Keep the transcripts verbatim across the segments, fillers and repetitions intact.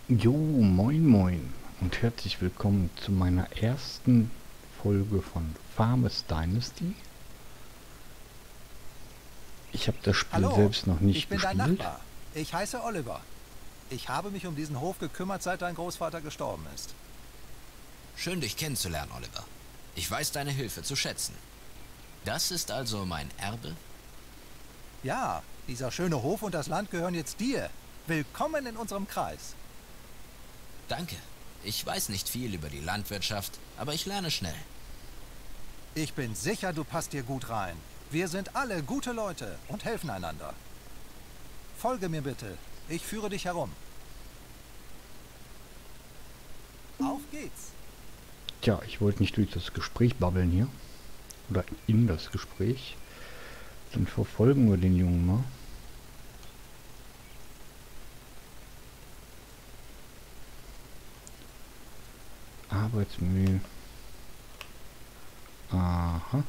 Jo, moin moin und herzlich willkommen zu meiner ersten Folge von Farmers Dynasty. Ich habe das Spiel Hallo, selbst noch ich nicht bin dein gespielt. Nachbar. Ich heiße Oliver. Ich habe mich um diesen Hof gekümmert, seit dein Großvater gestorben ist. Schön, dich kennenzulernen, Oliver. Ich weiß deine Hilfe zu schätzen. Das ist also mein Erbe? Ja, dieser schöne Hof und das Land gehören jetzt dir. Willkommen in unserem Kreis. Danke. Ich weiß nicht viel über die Landwirtschaft, aber ich lerne schnell. Ich bin sicher, du passt hier gut rein. Wir sind alle gute Leute und helfen einander. Folge mir bitte. Ich führe dich herum. Auf geht's. Tja, ich wollte nicht durch das Gespräch babbeln hier. Oder in das Gespräch. Dann verfolgen wir den Jungen mal. Arbeitsmühe. Aha.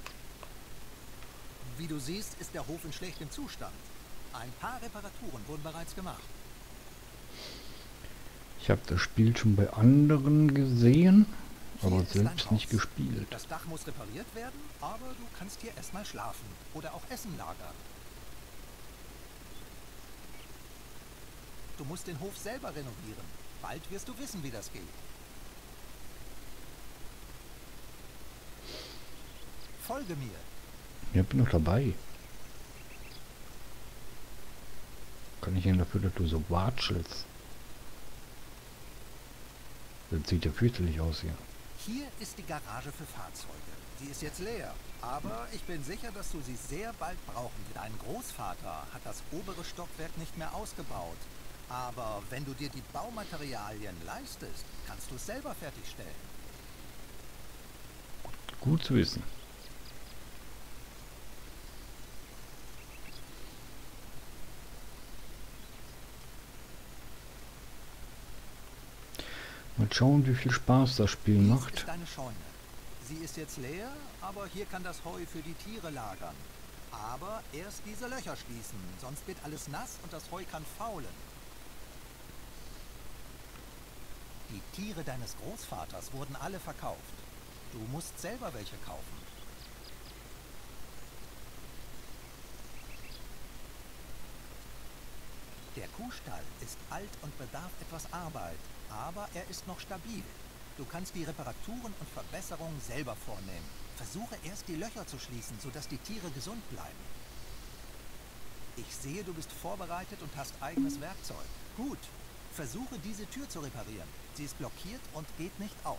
Wie du siehst, ist der Hof in schlechtem Zustand. Ein paar Reparaturen wurden bereits gemacht. Ich habe das Spiel schon bei anderen gesehen, Hier aber ist dein selbst nicht Haus. gespielt. Das Dach muss repariert werden, aber du kannst hier erstmal schlafen oder auch Essen lagern. Du musst den Hof selber renovieren. Bald wirst du wissen, wie das geht. Folge mir. Ja, bin noch dabei. Kann ich denn dafür, dass du so watschelst? Das sieht ja fürchterlich aus hier. Hier ist die Garage für Fahrzeuge. Sie ist jetzt leer, aber ich bin sicher, dass du sie sehr bald brauchen wirst. Dein Großvater hat das obere Stockwerk nicht mehr ausgebaut. Aber wenn du dir die Baumaterialien leistest, kannst du es selber fertigstellen. Gut zu wissen. Mal schauen, wie viel Spaß das Spiel Dies macht. ist deine Scheune. Sie ist jetzt leer, aber hier kann das Heu für die Tiere lagern. Aber erst diese Löcher schließen, sonst wird alles nass und das Heu kann faulen. Die Tiere deines Großvaters wurden alle verkauft. Du musst selber welche kaufen. Der Kuhstall ist alt und bedarf etwas Arbeit, aber er ist noch stabil. Du kannst die Reparaturen und Verbesserungen selber vornehmen. Versuche erst die Löcher zu schließen, sodass die Tiere gesund bleiben. Ich sehe, du bist vorbereitet und hast eigenes Werkzeug. Gut, versuche diese Tür zu reparieren. Sie ist blockiert und geht nicht auf.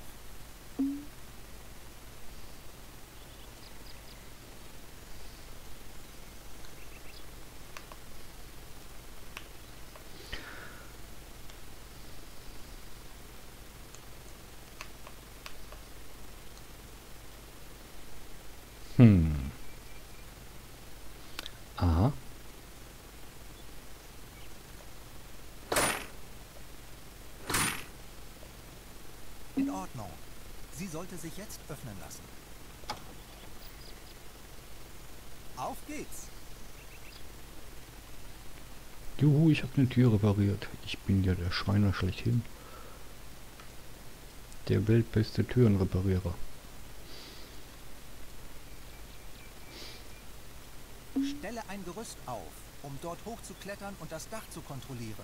Hm. Aha. In Ordnung. Sie sollte sich jetzt öffnen lassen. Auf geht's. Juhu, ich habe eine Tür repariert. Ich bin ja der Schreiner schlechthin. Der weltbeste Türenreparierer. Stelle ein Gerüst auf, um dort hochzuklettern und das Dach zu kontrollieren.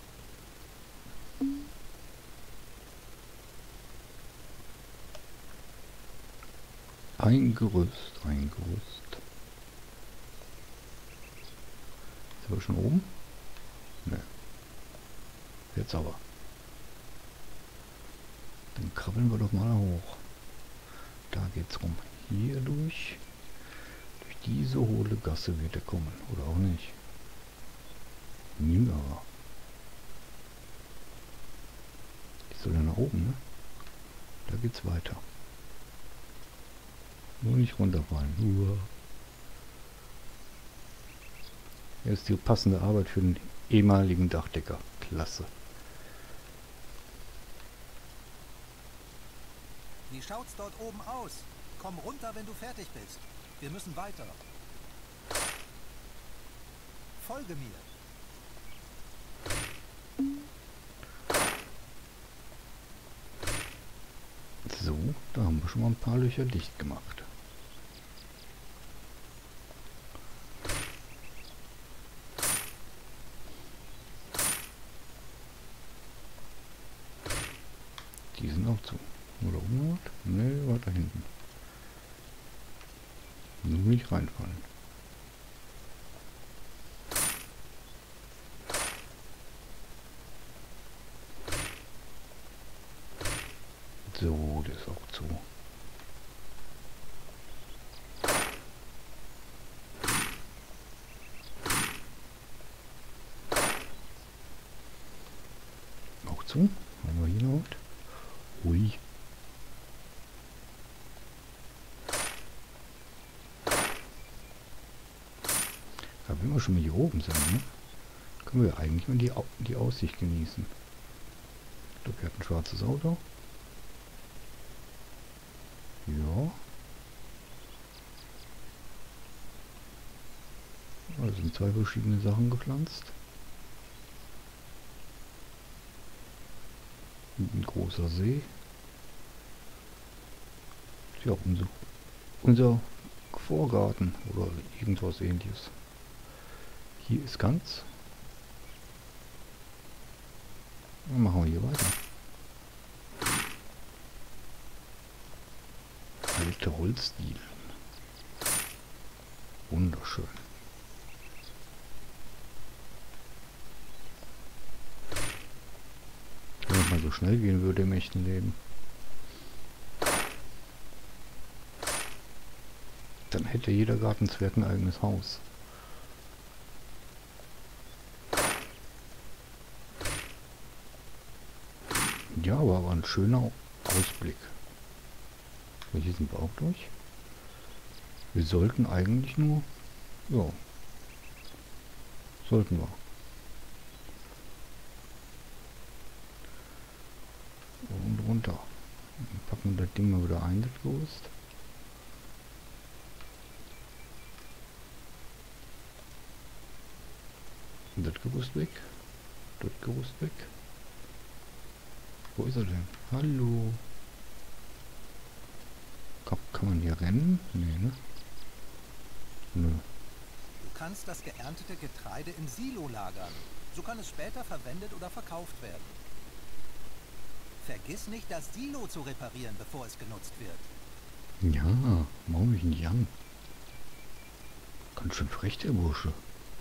Ein Gerüst, ein Gerüst. Ist aber schon oben? Ne. Jetzt aber. Dann krabbeln wir doch mal hoch. Da geht's rum. Hier durch. Durch diese hohle Gasse wird er kommen. Oder auch nicht. Ja. Ich soll ja nach oben, ne? Da geht's weiter. Nur nicht runterfallen. Uah. Hier ist die passende Arbeit für den ehemaligen Dachdecker. Klasse. Wie schaut's dort oben aus? Komm runter, wenn du fertig bist. Wir müssen weiter. Folge mir. schon mal ein paar Löcher dicht gemacht. Die sind auch zu. Oder oben? Ne, weiter hinten. Nur nicht reinfallen. So, das ist auch zu. Auch zu. Haben wir hier noch? Ui. Aber wenn wir schon mal hier oben sind, ne, können wir eigentlich mal die, Au die Aussicht genießen. Ich glaube, hier hat ein schwarzes Auto. Ja. Da sind zwei verschiedene Sachen gepflanzt. Ein großer See. Ja, unser, unser Vorgarten oder irgendwas Ähnliches. Hier ist ganz. Dann machen wir hier weiter. Alte Holzdielen. Wunderschön. Wenn es mal so schnell gehen würde im echten Leben, dann hätte jeder Gartenzwerg ein eigenes Haus. Ja, aber war ein schöner Ausblick. Hier sind wir auch durch. Wir sollten eigentlich nur... Ja. Sollten wir. Und runter. Dann packen wir das Ding mal wieder ein, das Gerüst. Und das Gerüst weg. Das Gerüst weg. Wo ist er denn? Hallo. Kann, kann man hier rennen? Nee, ne? Nö. Du kannst das geerntete Getreide im Silo lagern. So kann es später verwendet oder verkauft werden. Vergiss nicht, das Silo zu reparieren, bevor es genutzt wird. Ja, mau mich nicht an. Ganz schön frech, der Bursche.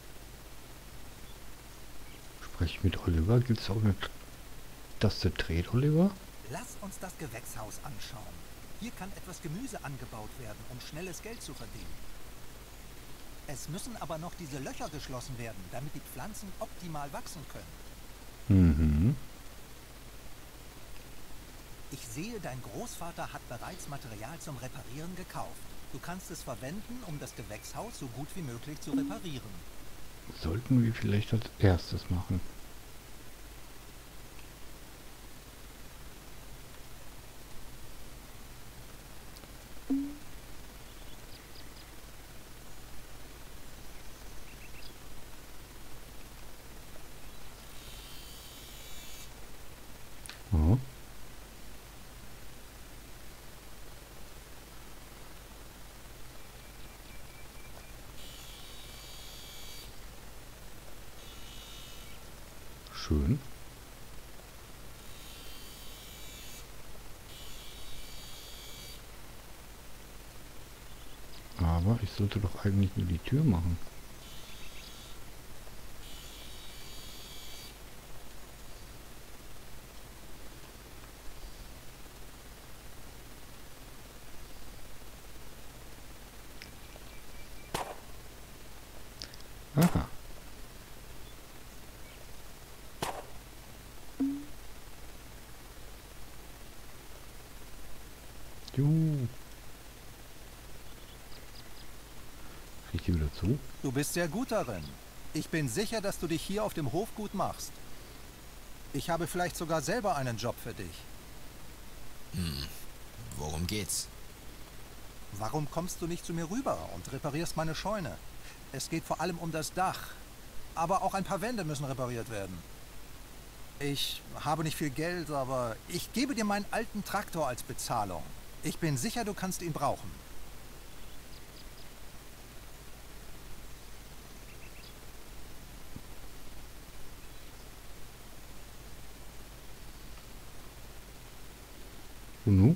Spreche ich mit Oliver? Gibt es auch eine Taste dreht, Oliver? Lass uns das Gewächshaus anschauen. Hier kann etwas Gemüse angebaut werden, um schnelles Geld zu verdienen. Es müssen aber noch diese Löcher geschlossen werden, damit die Pflanzen optimal wachsen können. Mhm. Ich sehe, dein Großvater hat bereits Material zum Reparieren gekauft. Du kannst es verwenden, um das Gewächshaus so gut wie möglich zu reparieren. Sollten wir vielleicht als erstes machen. Oh. Schön. Aber ich sollte doch eigentlich nur die Tür machen. Aha. Juhu. Krieg ich die wieder zu? Du bist sehr gut darin. Ich bin sicher, dass du dich hier auf dem Hof gut machst. Ich habe vielleicht sogar selber einen Job für dich. Hm, worum geht's? Warum kommst du nicht zu mir rüber und reparierst meine Scheune? Es geht vor allem um das Dach. Aber auch ein paar Wände müssen repariert werden. Ich habe nicht viel Geld, aber ich gebe dir meinen alten Traktor als Bezahlung. Ich bin sicher, du kannst ihn brauchen. Und nun?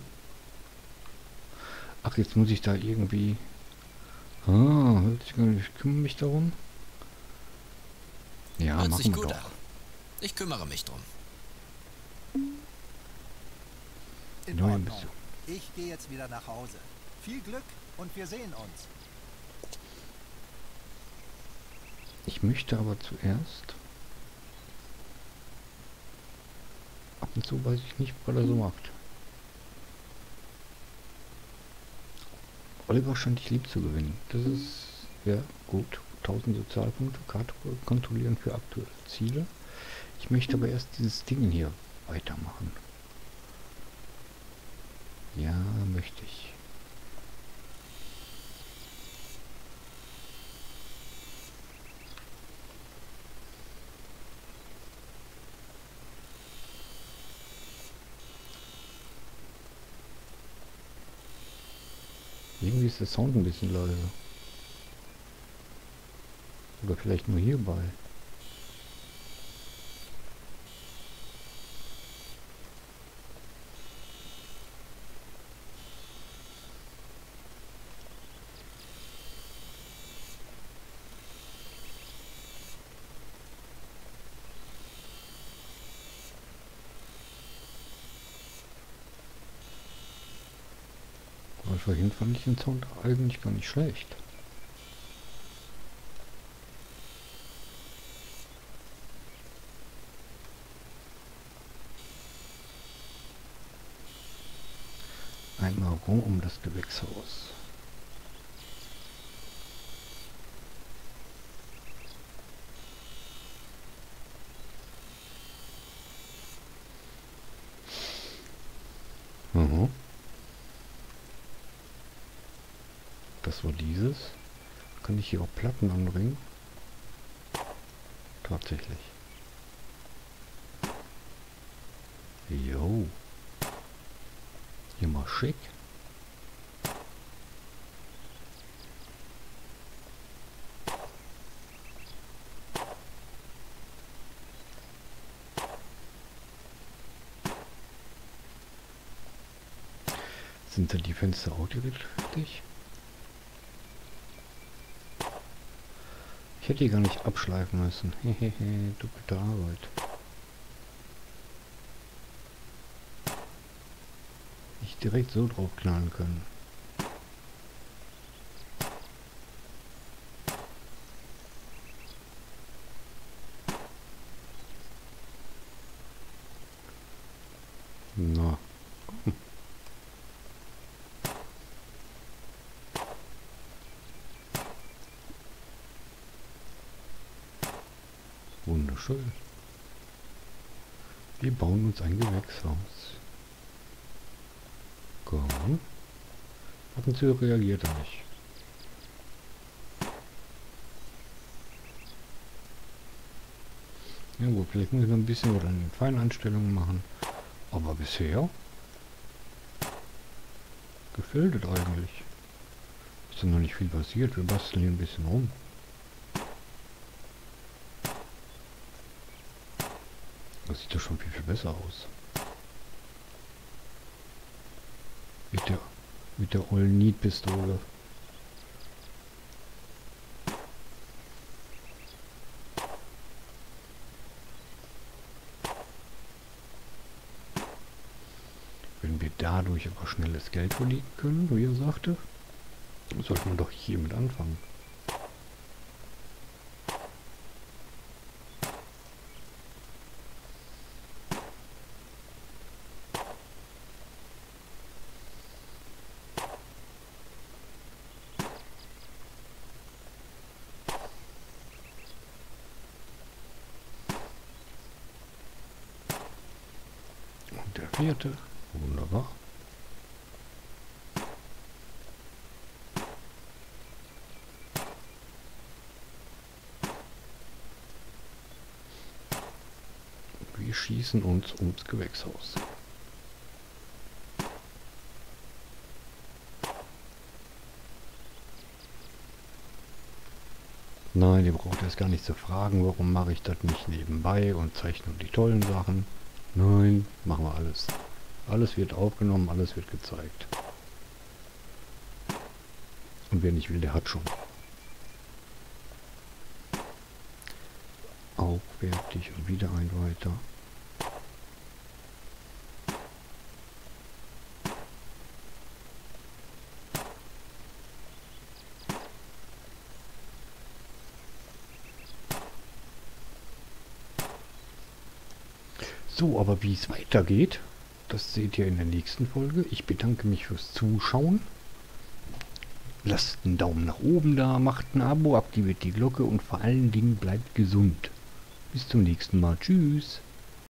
Ach, jetzt muss ich da irgendwie... Ah, ich kümmere mich darum. Ja, Hört machen sich wir gut doch. an. Ich kümmere mich drum. In Neue Ordnung. Mission. Ich gehe jetzt wieder nach Hause. Viel Glück und wir sehen uns. Ich möchte aber zuerst... Ab und zu weiß ich nicht, was er so macht. Oliver scheint dich lieb zu gewinnen. Das ist ja gut. tausend Sozialpunkte, Karte kontrollieren für aktuelle Ziele. Ich möchte aber erst dieses Ding hier weitermachen. Ja, möchte ich. Irgendwie ist der Sound ein bisschen leise. Oder vielleicht nur hierbei. Aber vorhin fand ich den Sound eigentlich gar nicht schlecht. Einmal rum um das Gewächshaus. Mhm. Das war dieses. Kann ich hier auch Platten anbringen? Tatsächlich. Jo. Hier mal schick. Sind da die Fenster auch direkt richtig? Ich hätte die gar nicht abschleifen müssen. Hehehe, doppelte Arbeit. Ich direkt so drauf knallen können. Na. Hm. Wunderschön. Wir bauen uns ein Gewächshaus. Komm. Ab und zu reagiert er nicht. Ja gut, vielleicht muss ich noch ein bisschen oder eine Feineinstellungen machen. Aber bisher gefällt es eigentlich. Ist ja noch nicht viel passiert. Wir basteln hier ein bisschen rum. Das sieht doch schon viel, viel besser aus. Mit der, mit der All-Need-Pistole. Wenn wir dadurch aber schnelles Geld verdienen können, wie er sagte, sollte man doch hiermit anfangen. Und der vierte. Wunderbar. Wir schießen uns ums Gewächshaus. Nein, ihr braucht erst gar nicht zu fragen, warum mache ich das nicht nebenbei und zeige nur die tollen Sachen. Nein, machen wir alles. Alles wird aufgenommen, alles wird gezeigt. Und wer nicht will, der hat schon. Auch fertig und wieder ein weiter. So, aber wie es weitergeht, das seht ihr in der nächsten Folge. Ich bedanke mich fürs Zuschauen. Lasst einen Daumen nach oben da, macht ein Abo, aktiviert die Glocke und vor allen Dingen bleibt gesund. Bis zum nächsten Mal. Tschüss.